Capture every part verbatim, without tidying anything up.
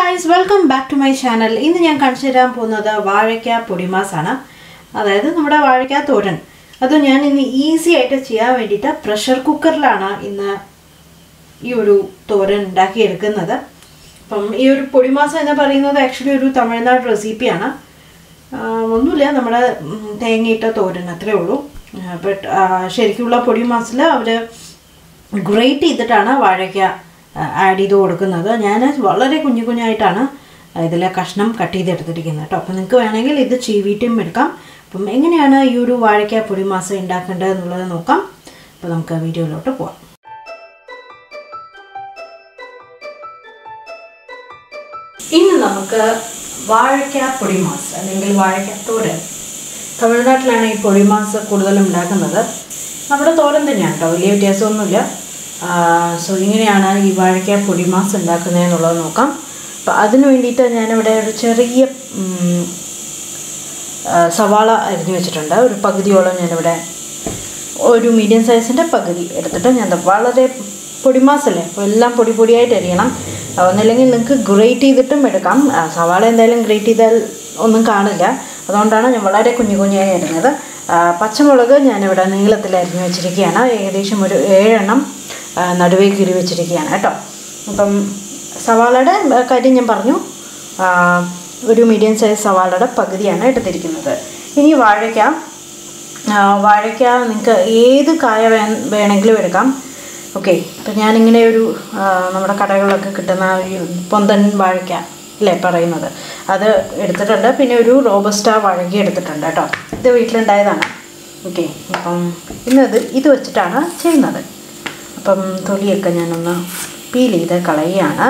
guys, welcome back to my channel. ഇന്ന് ഞാൻ കാണിച്ചു തരാൻ പോകുന്നത് വാഴക്ക പൊടിമാസ് ആണ്. അതായത് നമ്മുടെ വാഴക്ക തോരൻ. അത് ഞാൻ ഇന്ന് ഈസി ആയിട്ട് ചെയ്യാൻ വേണ്ടിയിട്ട് പ്രഷർ കുക്കറിലാണ് ഇന്ന് ഈ ഒരു തോരൻ ഉണ്ടാക്കി എടുക്കുന്നത്. അപ്പം ഈ ഒരു പൊടിമാസ് എന്ന് പറയുന്നത് ആക്ച്വലി ഒരു തമിഴ്നാട് റെസിപ്പിയാണ്. ഒന്നുമില്ല, നമ്മുടെ തേങ്ങയിട്ട തോരൻ അത്രേ ഉള്ളൂ. ബട്ട് ശരിക്കുള്ള പൊടിമാസിൽ അവർ ഗ്രേറ്റ് ചെയ്തിട്ടാണ് വാഴക്ക ആഡ് ചെയ്ത് കൊടുക്കുന്നത്. ഞാൻ വളരെ കുഞ്ഞു കുഞ്ഞായിട്ടാണ് ഇതിലെ കഷ്ണം കട്ട് ചെയ്തെടുത്തിരിക്കുന്നത് കേട്ടോ. അപ്പം നിങ്ങൾക്ക് വേണമെങ്കിൽ ഇത് ചീവിയിട്ടും എടുക്കാം. അപ്പം എങ്ങനെയാണ് ഈ ഒരു വാഴക്ക പൊടിമാസ് ഉണ്ടാക്കേണ്ടത് എന്നുള്ളത് നോക്കാം. അപ്പോൾ നമുക്ക് വീഡിയോയിലോട്ട് പോവാം. ഇന്ന് നമുക്ക് വാഴക്ക പൊടിമാസ് അല്ലെങ്കിൽ വാഴക്ക തോരൻ, തമിഴ്നാട്ടിലാണ് ഈ പൊടിമാസ് കൂടുതലും ഉണ്ടാക്കുന്നത്. നമ്മുടെ തോരൻ തന്നെയാണ് കേട്ടോ, വലിയ വ്യത്യാസമൊന്നുമില്ല. സോ ഇങ്ങനെയാണ് ഈ വാഴക്ക പൊടിമാസ് ഉണ്ടാക്കുന്നതെന്നുള്ളത് നോക്കാം. അപ്പോൾ അതിന് വേണ്ടിയിട്ട് ഞാനിവിടെ ഒരു ചെറിയ സവാള അരിഞ്ഞു വെച്ചിട്ടുണ്ട്. ഒരു പകുതിയോളം ഞാനിവിടെ ഒരു മീഡിയം സൈസിൻ്റെ പകുതി എടുത്തിട്ട് ഞാൻ വളരെ പൊടിമാസല്ലേ, അപ്പോൾ എല്ലാം പൊടി പൊടിയായിട്ട് അരിയണം. ഒന്നില്ലെങ്കിൽ നിങ്ങൾക്ക് ഗ്രേറ്റ് ചെയ്തിട്ടും എടുക്കാം. സവാള എന്തായാലും ഗ്രേറ്റ് ചെയ്താൽ ഒന്നും കാണില്ല, അതുകൊണ്ടാണ് ഞാൻ വളരെ കുഞ്ഞു കുഞ്ഞായി അരിഞ്ഞത്. പച്ചമുളക് ഞാനിവിടെ നീളത്തിൽ അരിഞ്ഞു വെച്ചിരിക്കുകയാണ്. ഏകദേശം ഒരു ഏഴെണ്ണം നടുവേ കീറി വെച്ചിരിക്കുകയാണ് കേട്ടോ. അപ്പം സവാളയുടെ കാര്യം ഞാൻ പറഞ്ഞു, ഒരു മീഡിയം സൈസ് സവാളയുടെ പകുതിയാണ് എടുത്തിരിക്കുന്നത്. ഇനി വാഴയ്ക്ക വാഴയ്ക്ക നിങ്ങൾക്ക് ഏത് കായ വേ വേണമെങ്കിലും എടുക്കാം. ഓക്കെ, അപ്പം ഞാനിങ്ങനെ ഒരു നമ്മുടെ കടകളിലൊക്കെ കിട്ടുന്ന ഒരു പൊന്തൻ വാഴയ്ക്ക അല്ലേ പറയുന്നത്, അത് എടുത്തിട്ടുണ്ട്. പിന്നെ ഒരു റോബസ്റ്റ വാഴയ്ക്ക എടുത്തിട്ടുണ്ട് കേട്ടോ. ഇത് വീട്ടിലുണ്ടായതാണ്. ഓക്കെ, അപ്പം ഇന്നത് ഇത് വെച്ചിട്ടാണ് ചെയ്യുന്നത്. അപ്പം തൊലിയൊക്കെ ഞാനൊന്ന് പീൽ ചെയ്ത് കളയുകയാണ്.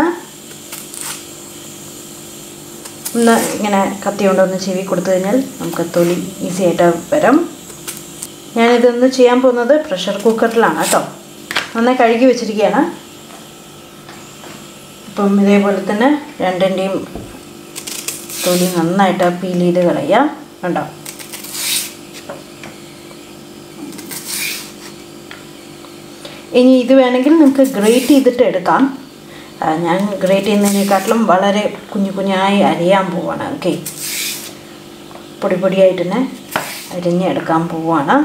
ഒന്ന് ഇങ്ങനെ കത്തി കൊണ്ടൊന്ന് ചെവി കൊടുത്തു കഴിഞ്ഞാൽ നമുക്ക് തൊലി ഈസി ആയിട്ട് വരും. ഞാനിതൊന്ന് ചെയ്യാൻ പോകുന്നത് പ്രഷർ കുക്കറിലാണ് കേട്ടോ. നന്നായി കഴുകി വെച്ചിരിക്കുകയാണ്. അപ്പം ഇതേപോലെ തന്നെ രണ്ടിൻ്റെയും തൊലി നന്നായിട്ട് പീൽ ചെയ്ത് കളയുക കണ്ടോ. ഇനി ഇത് വേണമെങ്കിൽ നമുക്ക് ഗ്രേറ്റ് ചെയ്തിട്ട് എടുക്കാം. ഞാൻ ഗ്രേറ്റ് ചെയ്യുന്നതിനെക്കാട്ടിലും വളരെ കുഞ്ഞു കുഞ്ഞായി അരിയാൻ പോവാണ്. ഓക്കെ, പൊടി പൊടിയായിട്ട് തന്നെ അരിഞ്ഞെടുക്കാൻ പോവാണ്.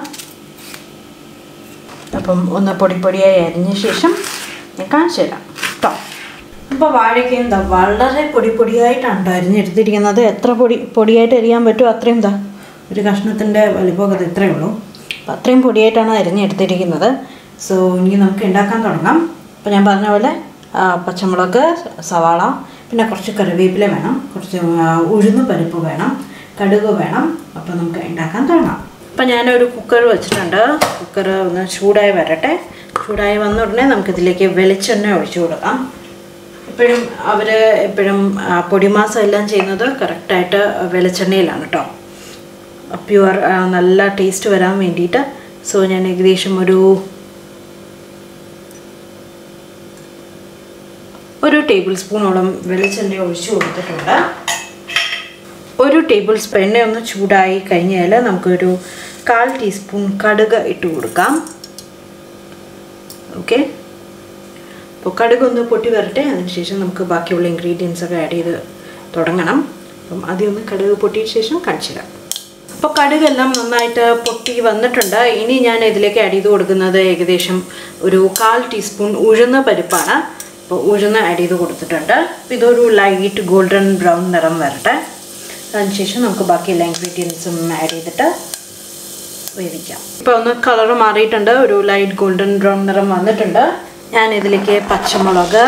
അപ്പം ഒന്ന് പൊടി പൊടിയായി അരിഞ്ഞ ശേഷം ഞാൻ കാണിച്ചു തരാം കേട്ടോ. അപ്പോൾ വാഴയ്ക്ക എന്താ വളരെ പൊടി പൊടിയായിട്ടാണ് കേട്ടോ അരിഞ്ഞെടുത്തിരിക്കുന്നത്. എത്ര പൊടി പൊടിയായിട്ട് അരിയാൻ പറ്റുമോ അത്രയും എന്താ ഒരു കഷ്ണത്തിൻ്റെ വലിപ്പമൊക്കെ ഇത്രയേ ഉള്ളൂ. അപ്പോൾ അത്രയും പൊടിയായിട്ടാണ് അരിഞ്ഞെടുത്തിരിക്കുന്നത്. സോ ഇനി നമുക്ക് ഉണ്ടാക്കാൻ തുടങ്ങാം. അപ്പോൾ ഞാൻ പറഞ്ഞ പോലെ പച്ചമുളക്, സവാള, പിന്നെ കുറച്ച് കറിവേപ്പില വേണം, കുറച്ച് ഉഴുന്ന് പരിപ്പ് വേണം, കടുക് വേണം. അപ്പോൾ നമുക്ക് ഉണ്ടാക്കാൻ തുടങ്ങാം. അപ്പം ഞാനൊരു കുക്കർ വെച്ചിട്ടുണ്ട്. കുക്കർ ഒന്ന് ചൂടായി വരട്ടെ. ചൂടായി വന്ന ഉടനെ നമുക്കിതിലേക്ക് വെളിച്ചെണ്ണ ഒഴിച്ചു കൊടുക്കാം. എപ്പോഴും അവർ എപ്പോഴും പൊടിമാസം എല്ലാം ചെയ്യുന്നത് കറക്റ്റായിട്ട് വെളിച്ചെണ്ണയിലാണ് കേട്ടോ, പ്യുവർ നല്ല ടേസ്റ്റ് വരാൻ വേണ്ടിയിട്ട്. സോ ഞാൻ ഏകദേശം ഒരു ഒരു ടേബിൾ സ്പൂണോളം വെളിച്ചെണ്ണ ഒഴിച്ചു കൊടുത്തിട്ടുണ്ട്. ഒരു ടേബിൾ സ്പൂൺ എണ്ണ ഒന്ന് ചൂടായി കഴിഞ്ഞാൽ നമുക്കൊരു കാൽ ടീസ്പൂൺ കടുക് ഇട്ട് കൊടുക്കാം. ഓക്കെ, അപ്പോൾ കടുക് ഒന്ന് പൊട്ടി വരട്ടെ. അതിനുശേഷം നമുക്ക് ബാക്കിയുള്ള ഇൻഗ്രീഡിയൻസ് ഒക്കെ ആഡ് ചെയ്ത് തുടങ്ങണം. അപ്പം ആദ്യം ഒന്ന് കടുക് പൊട്ടിയ ശേഷം കാണിച്ചു തരാം. അപ്പോൾ കടുകെല്ലാം നന്നായിട്ട് പൊട്ടി വന്നിട്ടുണ്ട്. ഇനി ഞാൻ ഇതിലേക്ക് ആഡ് ചെയ്ത് കൊടുക്കുന്നത് ഏകദേശം ഒരു കാൽ ടീസ്പൂൺ ഉഴുന്ന പരിപ്പാണ്. അപ്പോൾ ഉഴുന്ന് ആഡ് ചെയ്ത് കൊടുത്തിട്ടുണ്ട്. അപ്പോൾ ഇതൊരു ലൈറ്റ് ഗോൾഡൻ ബ്രൗൺ നിറം വരട്ടെ. അതിനുശേഷം നമുക്ക് ബാക്കിയെല്ലാ ഇൻഗ്രീഡിയൻസും ആഡ് ചെയ്തിട്ട് വേവിക്കാം. ഇപ്പോൾ ഒന്ന് കളർ മാറിയിട്ടുണ്ട്, ഒരു ലൈറ്റ് ഗോൾഡൻ ബ്രൗൺ നിറം വന്നിട്ടുണ്ട്. ഞാൻ ഇതിലേക്ക് പച്ചമുളക്,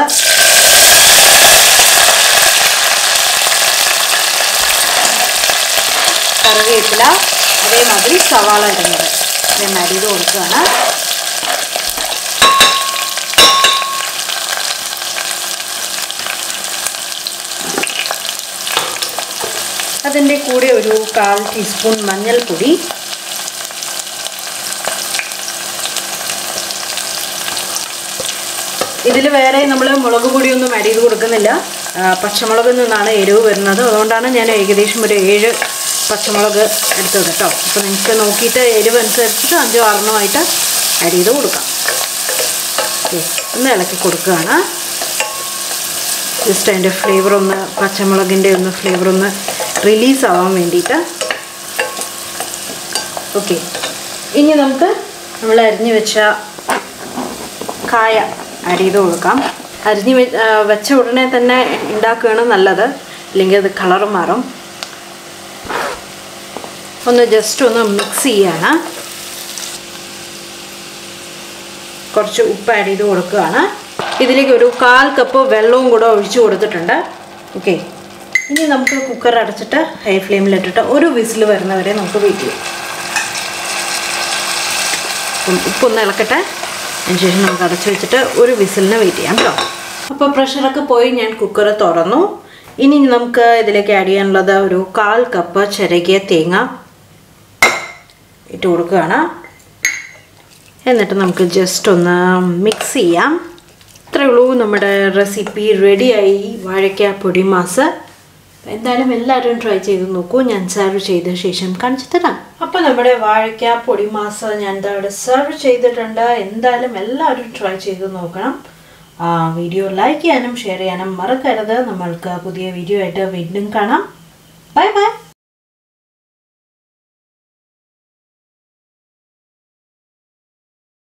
കറിവേപ്പില, അതേമാതിരി സവാള ഇടുന്നത് ഇത്രയും ആഡ് ചെയ്ത് കൊടുക്കുകയാണ്. അതിൻ്റെ കൂടെ ഒരു കാൽ ടീസ്പൂൺ മഞ്ഞൾപ്പൊടി, ഇതിൽ വേറെ നമ്മൾ മുളക് പൊടിയൊന്നും ആഡ് ചെയ്ത് കൊടുക്കുന്നില്ല. പച്ചമുളകിൽ നിന്നാണ് എരിവ് വരുന്നത്, അതുകൊണ്ടാണ് ഞാൻ ഏകദേശം ഒരു ഏഴ് പച്ചമുളക് എടുത്തത് കേട്ടോ. അപ്പോൾ നിങ്ങൾക്ക് നോക്കിയിട്ട് എരിവ് അനുസരിച്ചിട്ട് അഞ്ചോ ആറെണ്ണമായിട്ട് ആഡ് ചെയ്ത് കൊടുക്കാം. ഒന്ന് ഇളക്കി കൊടുക്കുകയാണ്. ജസ്റ്റ് അതിൻ്റെ ഫ്ലേവർ ഒന്ന് പച്ചമുളകിൻ്റെ ഒന്ന് ഫ്ലേവർ ഒന്ന് റിലീസ് ആവാൻ വേണ്ടിയിട്ട്. ഓക്കെ, ഇനി നമുക്ക് നമ്മൾ അരിഞ്ഞു വെച്ച കായ ആഡ് ചെയ്ത് കൊടുക്കാം. അരിഞ്ഞ് വെച്ച ഉടനെ തന്നെ ഉണ്ടാക്കുകയാണ് നല്ലത്, ഇല്ലെങ്കിൽ അത് കളർ മാറും. ഒന്ന് ജസ്റ്റ് ഒന്ന് മിക്സ് ചെയ്യാണ്. കുറച്ച് ഉപ്പ് ആഡ് ചെയ്ത് കൊടുക്കുകയാണ്. ഇതിലേക്ക് ഒരു കാൽ കപ്പ് വെള്ളവും കൂടെ ഒഴിച്ചു കൊടുത്തിട്ടുണ്ട്. ഓക്കെ, ഇനി നമുക്ക് കുക്കർ അടച്ചിട്ട് ഹൈ ഫ്ലെയിമിലിട്ടിട്ട് ഒരു വിസിൽ വരുന്നവരെ നമുക്ക് വെയിറ്റ് ചെയ്യാം. ഉപ്പൊന്ന് ഇളക്കട്ടെ, അതിനുശേഷം നമുക്ക് അടച്ചു വെച്ചിട്ട് ഒരു വിസിലിന് വെയിറ്റ് ചെയ്യാം കേട്ടോ. അപ്പോൾ പ്രഷറൊക്കെ പോയി ഞാൻ കുക്കർ തുറന്നു. ഇനി നമുക്ക് ഇതിലേക്ക് ആഡ് ചെയ്യാനുള്ളത് ഒരു കാൽ കപ്പ് ചിരകിയ തേങ്ങ ഇട്ട് കൊടുക്കുകയാണ്. എന്നിട്ട് നമുക്ക് ജസ്റ്റ് ഒന്ന് മിക്സ് ചെയ്യാം. ഇത്രയേ ഉള്ളൂ, നമ്മുടെ റെസിപ്പി റെഡിയായി, വാഴയ്ക്ക പൊടിമാസ്. എന്തായാലും എല്ലാവരും ട്രൈ ചെയ്ത് നോക്കൂ. ഞാൻ സെർവ് ചെയ്ത ശേഷം കാണിച്ചു തരാം. അപ്പോൾ നമ്മുടെ വാഴയ്ക്ക പൊടിമാസ് ഞാൻ ഇവിടെ സെർവ് ചെയ്തിട്ടുണ്ട്. എന്തായാലും എല്ലാവരും ട്രൈ ചെയ്ത് നോക്കണം. വീഡിയോ ലൈക്ക് ചെയ്യാനും ഷെയർ ചെയ്യാനും മറക്കരുത്. നമ്മൾക്ക് പുതിയ വീഡിയോ ആയിട്ട് വീണ്ടും കാണാം. Bye by.